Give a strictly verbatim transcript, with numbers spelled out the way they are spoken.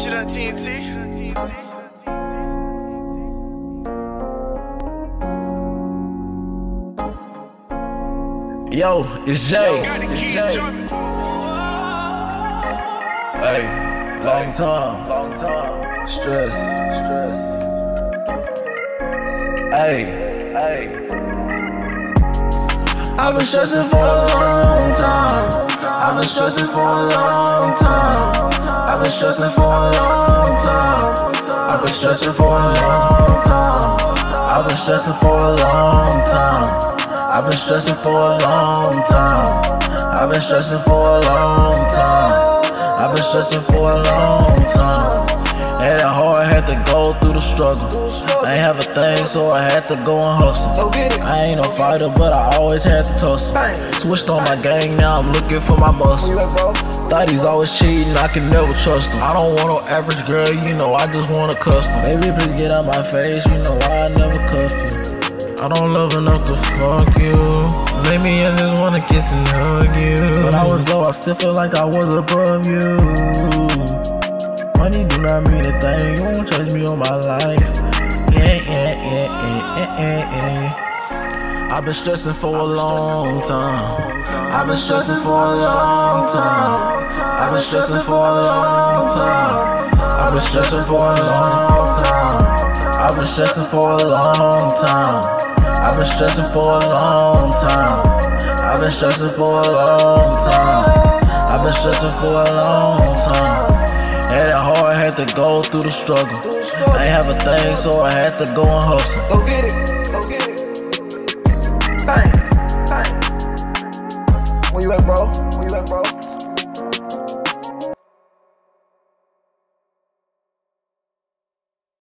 Shit up T N T. Yo, it's Jay. It's Jay. Hey, long time, long time. Stress, stress. Hey, hey. I've been stressing for a long time. I've been stressing for a long time. I've been stressing for a long time. I've been stressing for a long time. I've been stressing for a long time. I've been stressing for a long time. I've been stressing for a long time. I've been stressing for a long time. Had it hard, had to go through the struggle. I ain't have a thing, so I had to go and hustle. I ain't no fighter, but I always had to tussle. Switched on my gang, now I'm looking for my muscle. Thought he's always cheating, I can never trust him. I don't want no average girl, you know, I just want a custom. Baby, please get out my face, you know I never cuff you. I don't love enough to fuck you. Maybe I just wanna kiss and hug you. When I was low, I still feel like I was above you. Money do not mean a thing, you won't touch me on my life. Yeah, yeah, yeah, yeah, yeah, yeah. I've been stressing for a long time. I've been stressing for a long time. I've been stressing for a long time. I've been stressing for a long time. I've been stressing for a long time. I've been stressing for a long time. I've been stressing for a long time. I've been stressing for a long time. Had it hard, had to go through the struggle. I ain't have a thing, so I had to go and hustle. Go get it, go get it. Bang, bang. Where you at, bro?